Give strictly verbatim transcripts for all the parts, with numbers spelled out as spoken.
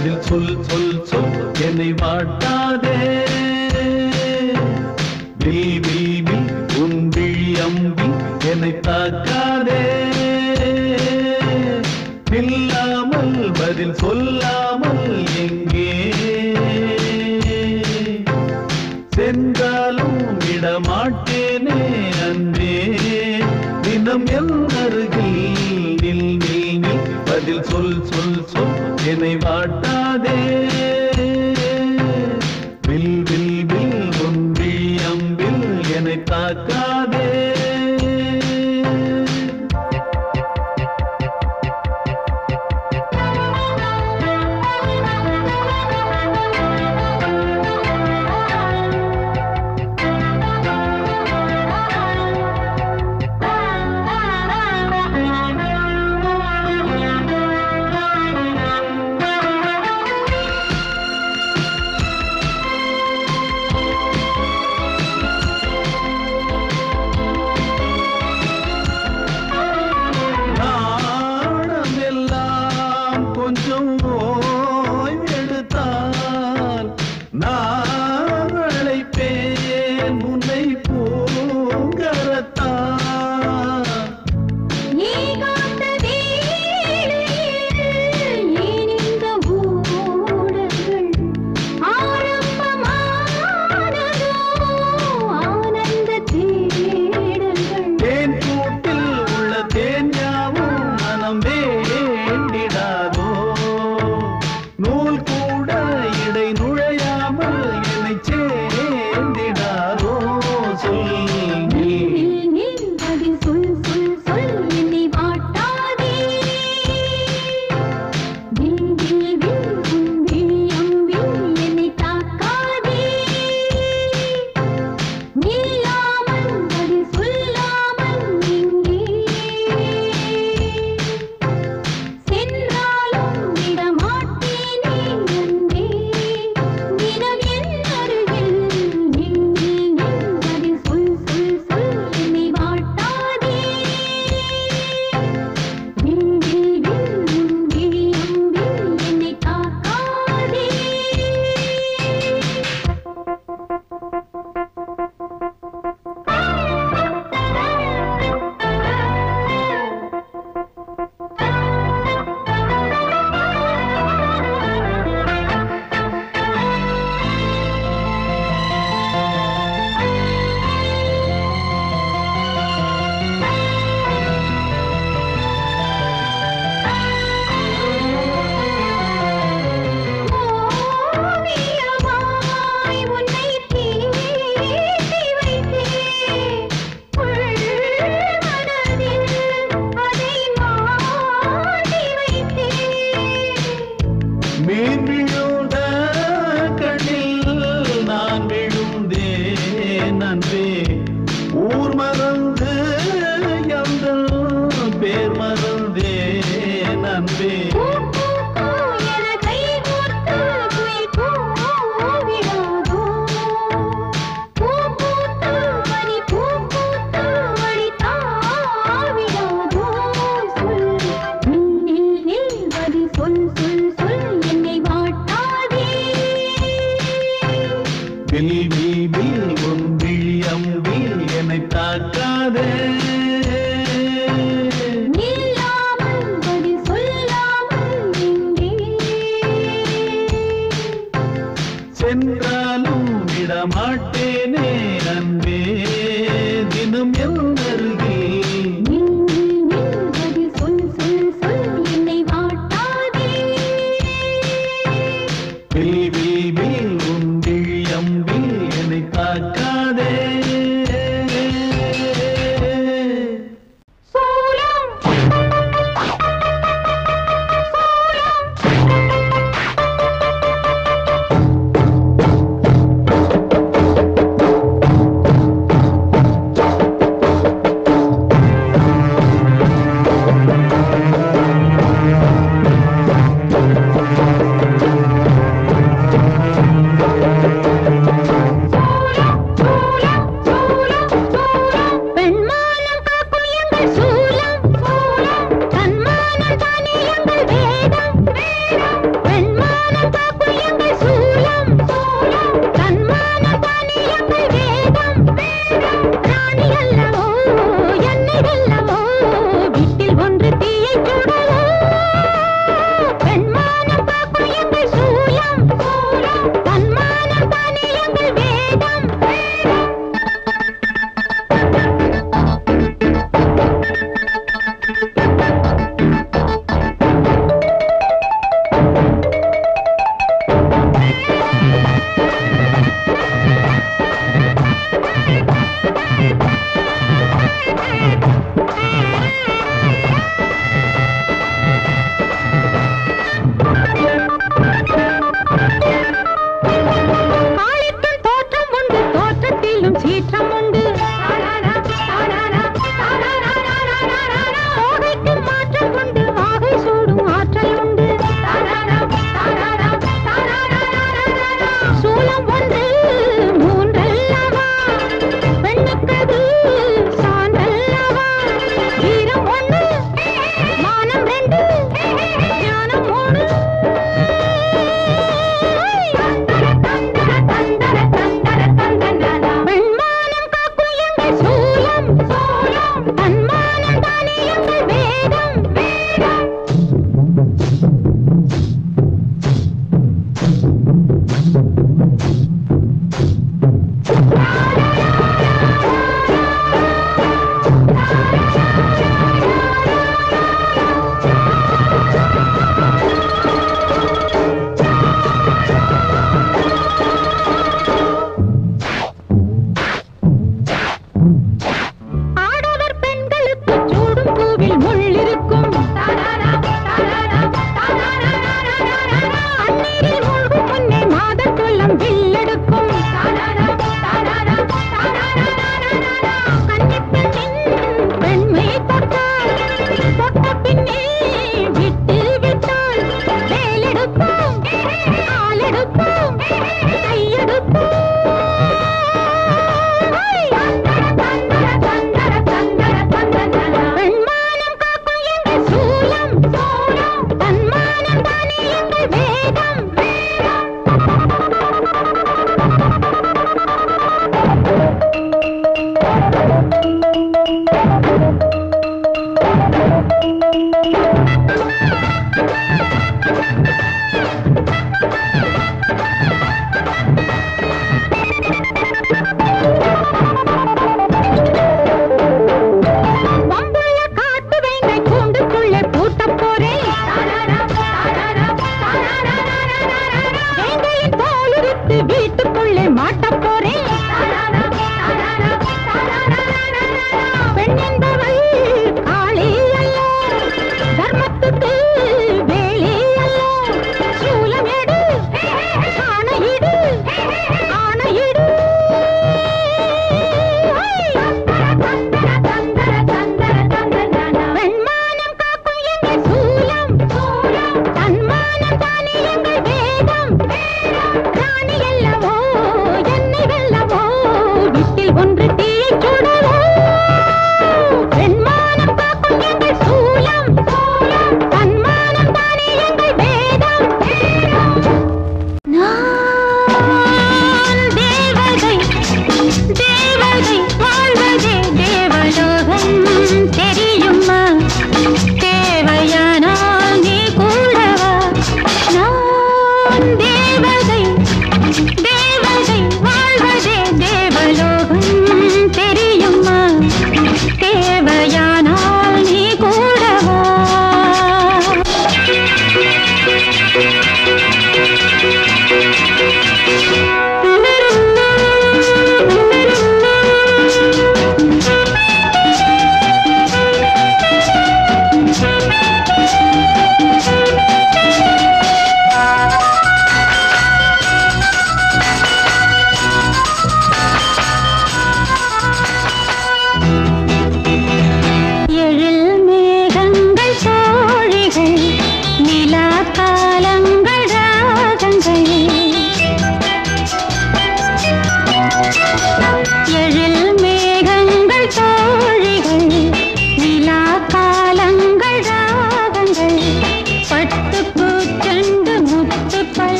பதில் சொல் சொல் சொல் என்னை வாட்டாதே. வில் வில் வில் உன் விழி அம்பி என்னை தாக்காதே. இல்லாமல் பதில் சொல்லாமல் எங்கே சென்றாலும் விடமாட்டேனே அன்பே. தினம் என் அருகில் நில் நில் நில் பதில் சொல் சொல் சொல் என்னை வாட்டாதே. வில் வில் வில் உன் விழி அம்பில் என்னை தாக்காதே.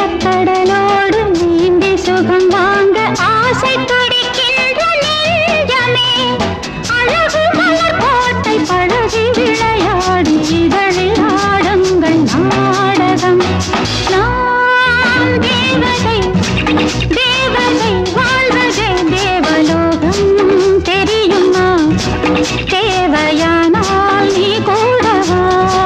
கடலோடு நீந்தி சுகம் வாங்க ஆசை துடிக்கின்ற நெஞ்சமே அழகு மலர் கோட்டை பழகி விளையாடி இதழில் ஆடுங்கள் நாடகம் நான் தேவதை தேவதை வாழ்வதே தேவலோகம் தெரியுமா தேவையானால் நீ கூடவா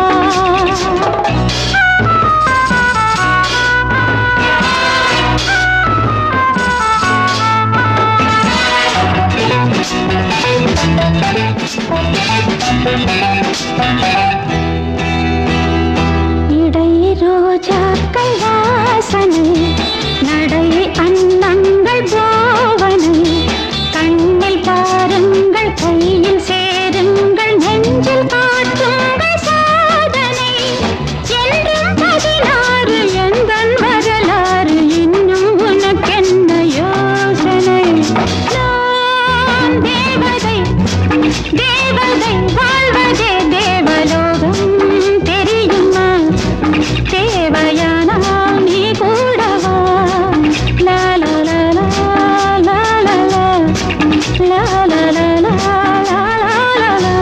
இடை ரோஜாக்கள் வாசனை நடை அன்னங்கள் பாவனை கண்ணில் பாருங்கள் கையில் சேருங்கள் நெஞ்சில் காட்டுங்கள் சாதனை என்றும் பதினாறு எந்தன் வரலாறு இன்னும் உனக்கென்ன யோசனை நான் தேவதை தேவதை வாழ்வதே தேவலோகம் தெரியுமா தேவையானால் நீ கூடவா லா லா லா லா லா லா லா லா லா லா லா லா.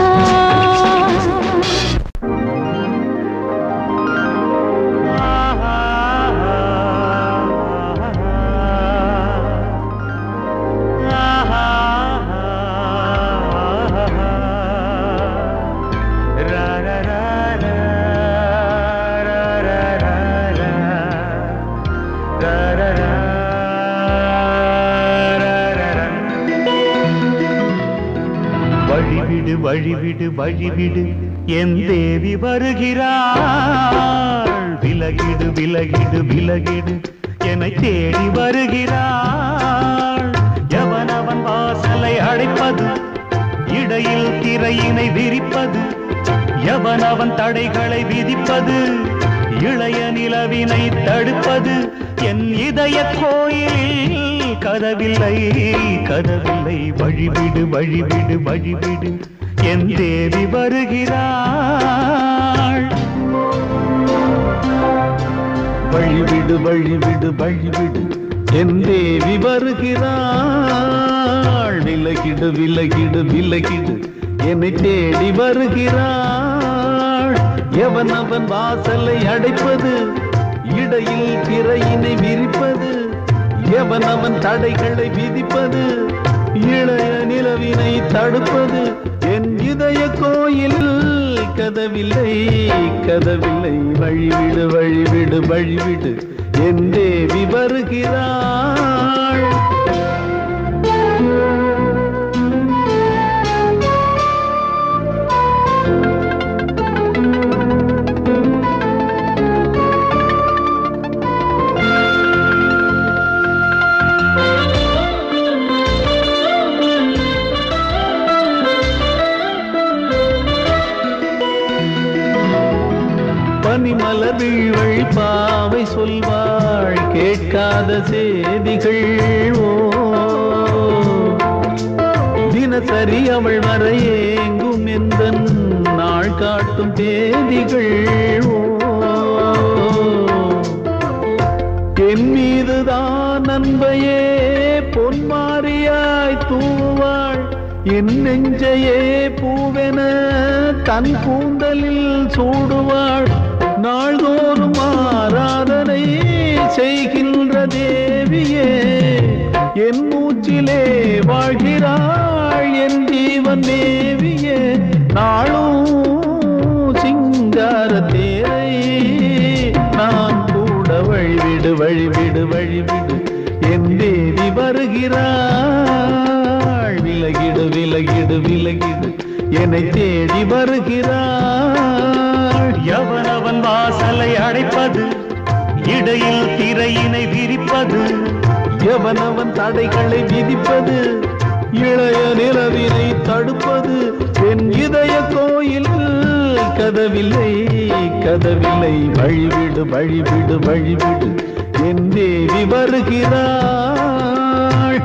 வழிவிடு வழிவிடு வழிவிடு என் தேவி வருகிறாள் விலகிடு விலகிடு விலகிடு என்னை தேடி வருகிறாள் எவனவன் வாசலை அடைப்பது இடையில் திரையினை விரிப்பது எவனவன் தடைகளை விதிப்பது இளைய நிலவினை தடுப்பது என் இதய கோயிலில் கதவில்லை கதவில்லை வழிவிடு வழிவிடு வழிவிடு என் தேவி வருகிறாள் வழிவிடு வழிவிடு வழிவிடு என் தேவி வருகிறாள் விலகிடு விலகிடு விலகிடு என்னை தேடி வருகிறாள் எவன் அவன் வாசலை அடைப்பது இடையில் திரையினை விரிப்பது எவன் அவன் தடைகளை விதிப்பது இளைய நிலவினை தடுப்பது என் இதய கோயில் கதவில்லை கதவில்லை வழிவிடு வழிவிடு வழிவிடு என் தேவி வருகிறாள் பனிமலர் வீழ்வழி பாவை சொல்வாள் கேட்காத செய்திகள் ஓ தினசரி அவள் வர ஏங்கும் எந்த நாள் காட்டும் தேதிகள் ஓ என் மீதுதான் அன்பையே பொன்மாரியாய் தூவாள் என் நெஞ்சையே பூவென தன் கூந்தலில் சூடுவாள் நாள்தோறும் ஆராதனை செய்கின்ற தேவியே என் மூச்சிலே வாழ்கிறாள் என் ஜீவன் தேவியே நாளும் சிங்கார தேரை நான் கூட வழிவிடு வழிவிடு வழிவிடு என் தேவி வருகிறாள் விலகிடு விலகிடு விலகிடு என்னை தேடி வருகிறாள் எவனவன் வாசலை அடைப்பது இடையில் திரையினை விரிப்பது எவனவன் தடைகளை விதிப்பது இளைய நிலவினை தடுப்பது என் இதய கோயில் கதவில்லை கதவில்லை வழிவிடு வழிவிடு வழிவிடு என் தேவி வருகிறாள்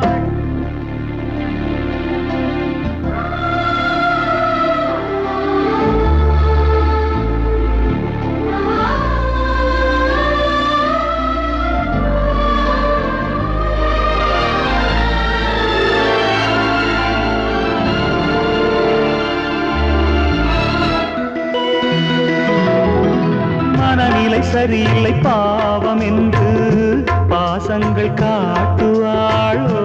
மனநிலை சரியில்லை பாவம் என்று பாசங்கள் காட்டுவாளோ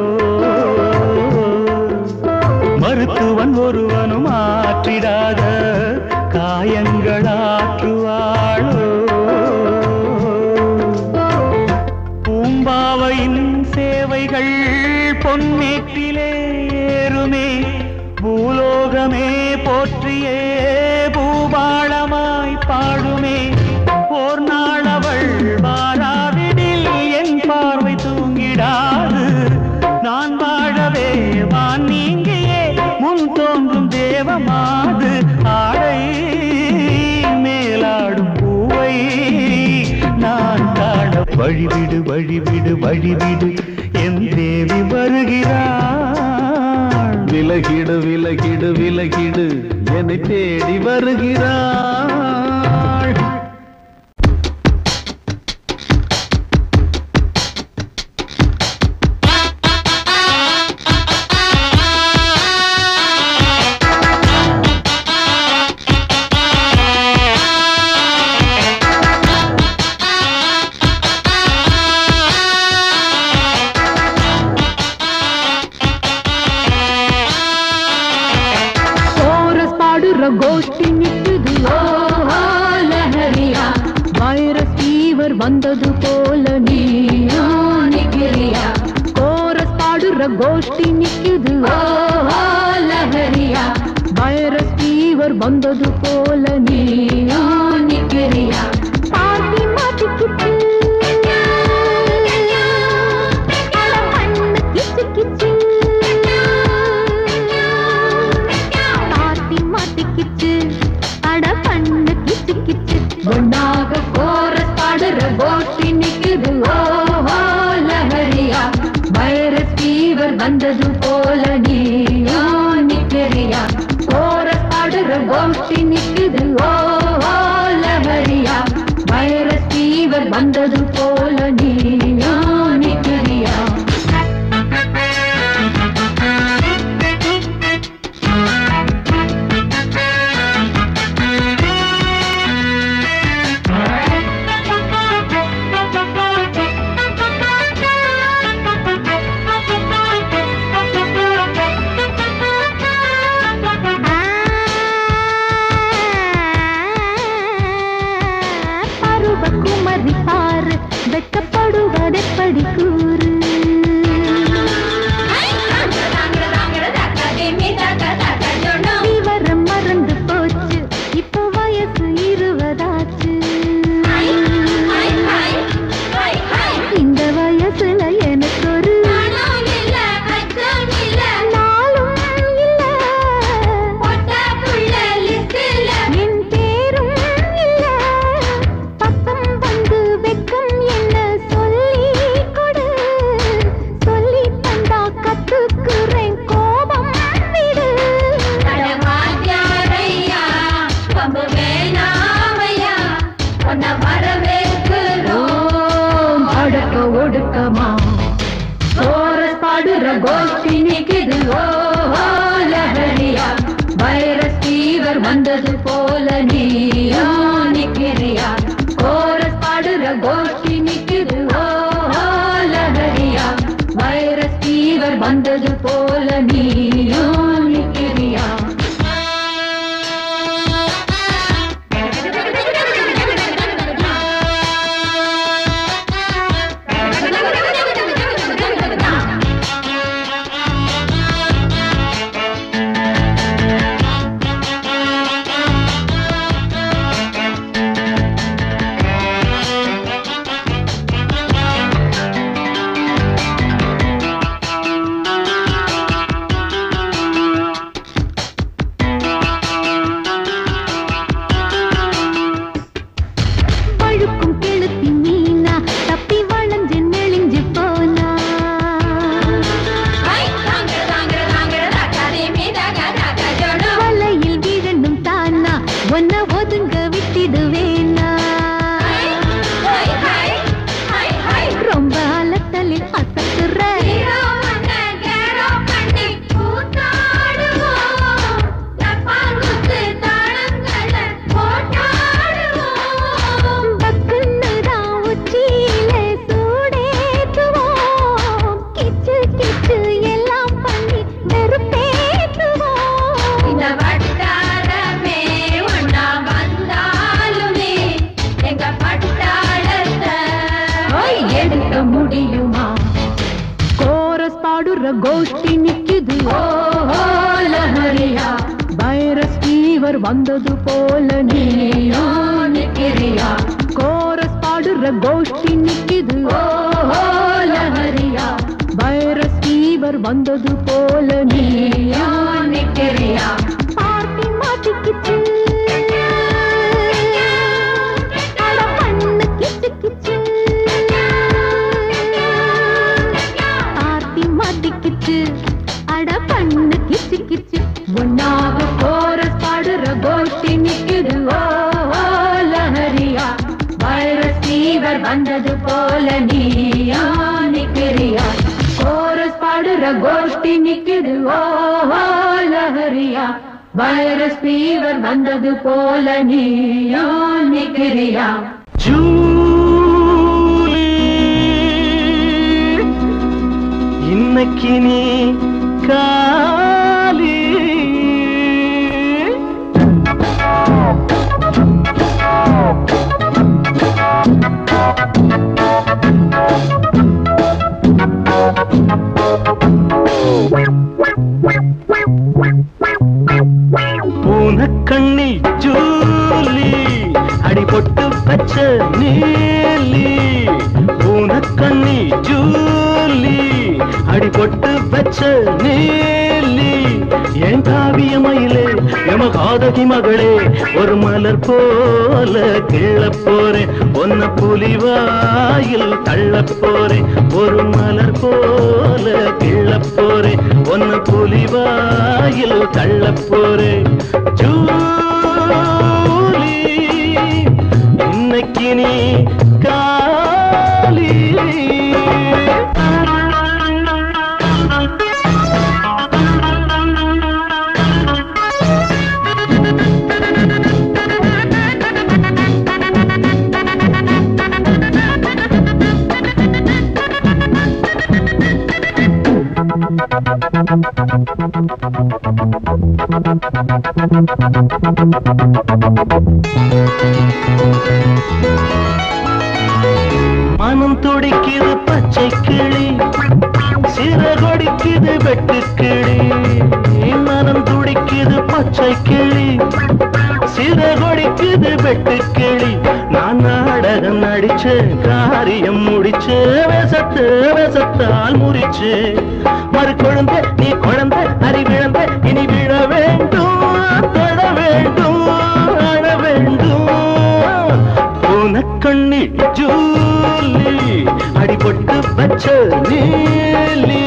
மருத்துவன் ஒருவனும் ஆற்றிடாத காயங்களாற்றுவாளோ பூம்பாவையின் சேவைகள் பொன்மேட்டிலே ஏறுமே பூலோகமே போற்றியே பூபாளமாய் பாடுமே ஓர் நாளவள் வாராவிடில் என் பார்வை தூங்கிடாது நான் வாழவே வான் நீங்கியே முன் தோன்றும் தேவமாது ஆடை மேலாடும் பூவை நான் காண வழிவிடு வழிவிடு வழிவிடு என் தேவி வருகிறாள் விலகிடு விலகிடு விலகிடு என்னை தேடி வருகிறாள் கோஷ்டி நிக்குது லஹரியா வைரஸ் ஃபீவர் வந்தது போல நீயா நிக்கிறியா கோரஸ் பாடுற கோஷ்டி நிக்குது லஹரியா வைரஸ் ஃபீவர் வந்தது போல நீயா நிக்கிறியா பார்ட்டி மாட்டிக்கிட்டு கிச்சு கிச்சு ஒன்னாக கோரஸ் பாடுற கோஷ்டி நிக்குது ஓஹோ லஹரியா வைரஸ் ஃபீவர் வந்தது போல நீயா நிக்கிறியா கோரஸ் பாடுற கோஷ்டி நிக்குது ஓஹோ லஹரியா வைரஸ் ஃபீவர் வந்தது போல நீயா நிக்கிறியா வெட்டப்படுவதெப்படி கூறு விவரம் மறந்து போச்சு இப்போ வயசு இருபதாச்சு இந்த வயசுல எனக்கு ஒரு நாளும் இல்ல என் பேரும் இல்ல பக்கம் வந்து வெக்கம் என்ன சொல்லி கொடு சொல்லி தந்தா கத்துக்குறேன் கோபம் விடு அடக்க ஒடுக்கமா கோரஸ் பாடுற கோஷ்டி நிக்குது ஓஹோ லஹரியா வைரஸ் ஃபீவர் வந்தது போல நீயா நிக்கிறியா கோரஸ் பாடுற கோஷ்டி நிக்குது ஓஹோ லஹரியா வைரஸ் ஃபீவர் வந்தது போல நீயா நிக்கிறியா கோஷ்டி நிக்குது ஓஹோ லஹரியா வைரஸ் ஃபீவர் வந்தது போல நீயோ நிக்கிறியா கோரஸ் பாடுற கோஷ்டி நிக்குது ஓஹோ லஹரியா வைரஸ் ஃபீவர் வந்தது போல நீயோ நிக்கிறியா பார்ட்டி மாட்டிக்கிச்சு அட பண்ணு கிச்சு கிச்சு பார்ட்டி மாட்டிக்கிச்சு அட பண்ணு கிச்சு கிச்சு ஒன்னாக கோரஸ் பாடுற கோஷ்டி நிக்குது ஓஹோ லஹரியா வைரஸ் ஃபீவர் வந்தது போல நீயா நிக்கிறியா கோரஸ் பாடுற கோஷ்டி நிக்குது ஓஹோ லஹரியா வைரஸ் ஃபீவர் வந்தது போல நீயா நிக்கிறியா ஜூலி இன்னைக்கு நீ காலி பூனக்கண்ணி ஜூலி அடிபொட்டு பச்ச நீலி பூனக்கண்ணி ஜூலி அடிபொட்டு பச்ச நீலி என் காவியமயிலே எமகாதகி மகளே ஒரு மலர் போல கிள்ள போறேன் ஒன்ன புலிவாயில் தள்ள போறேன் ஒரு மலர் போல கிள்ள போறேன் ஒன்ன புலிவாயில் தள்ள போறேன் ஜூலி இன்னைக்கு நீ காலி மனம் துடிக்குது பச்சை கிளி சிறகொடிக்குது வெட்டுக்கிளி மனம் துடிக்குது பச்சை கிளி சிறகொடிக்குது வெட்டுக்கிளி நான் நாடகம் நடிச்சு காரியம் முடிச்சு வேசத்து வேசத்தால் முறிச்சு மறு குழந்தை நீ குழந்தை அறிவிழந்த இனி விழ வேண்டும் தொட வேண்டும் அழ வேண்டும் பூனக்கண்ணி ஜூலி அடிபொட்டு பச்ச நீலி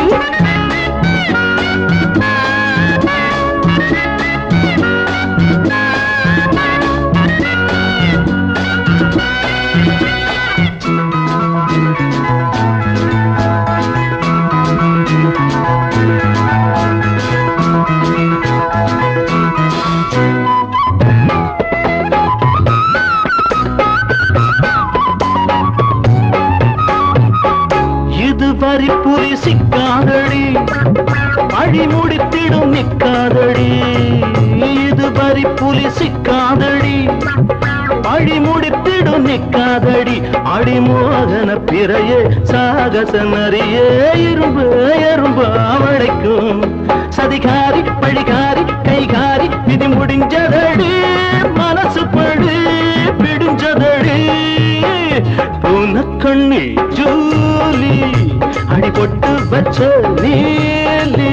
பறிப்புரி சிக்காதடி அழி முடித்திடும் நிக்காதடி இது பறிப்புலி சிக்காதடி அழி முடித்திடும் நிக்காதடி அடிமோகன பிறையே சாகச நரியே இரும்பு எறும்பு அவளைக்கும் சதிகாரி பழிகாரி கைகாரி விதி முடிஞ்சதடி மனசு படி பிடிஞ்சதடி பூனக்கண்ணி ஜூலி அடிபொட்டு வச்ச நீலி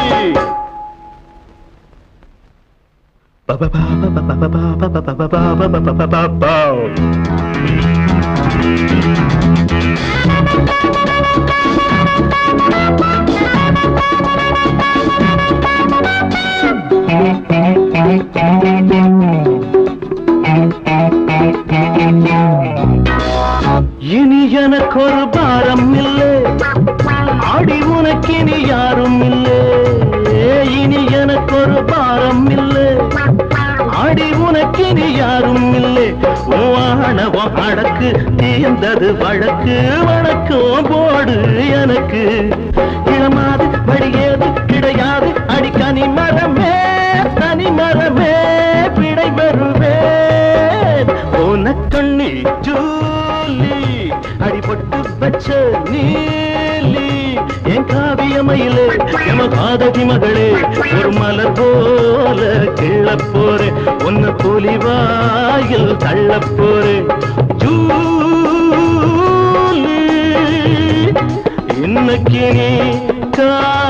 இனி எனக்கு ஒரு பாரம் இல்லை அடி உனக்கு இனி யாரும் இல்லை இனி எனக்கு ஒரு பாரம் இல்லை அடி உனக்கு இனி யாரும் இல்லை ஆணவம் அடக்கு தீர்ந்தது வழக்கு வழக்கம் போடு எனக்கு இளமாது வழியேது கிடையாது அடி கனி மரமே தனி மரமே பிடை வருவேன் பூனக்கண்ணி ஜூலி அடிபொட்டு வச்ச நீலி என் காவிய மாயமயிலே எம பாதகி மகளே ஒரு மலர் போல கிள்ளப் போறே உன்னை புலிவாயில் தள்ளப் போறே ஜூலி இன்னைக்கு நீ கா